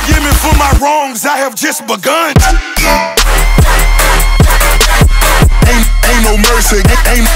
forgive me for my wrongs, I have just begun. Ain't no mercy, ain't